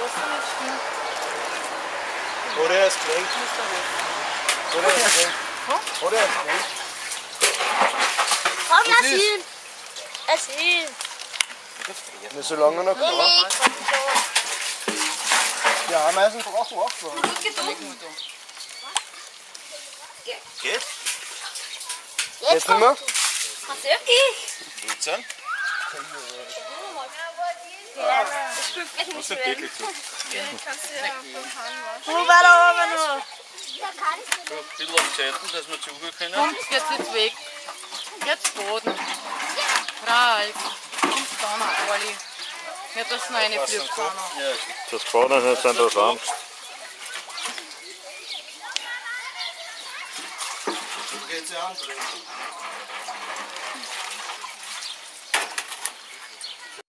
Oder er ist klein. Oder er ist klein. Oder er ist klein. Komm, lass ihn! Lass ihn! Na, solange er noch kann. Ja, meistens brauchen wir auch vor. Geht? Jetzt nicht mehr? Was wirklich? Blutzein? Das spült gleich Was nicht ist mehr. wirklich so? Wo war da oben noch? So, ein bisschen auf Zeiten, dass wir zuhören können. Und jetzt wird's weg. Jetzt Boden. Ralf. Und dann alle. Nicht, dass noch eine fliegt kann. Ja, Das Spannen jetzt sind das Angst. Geht's ja an.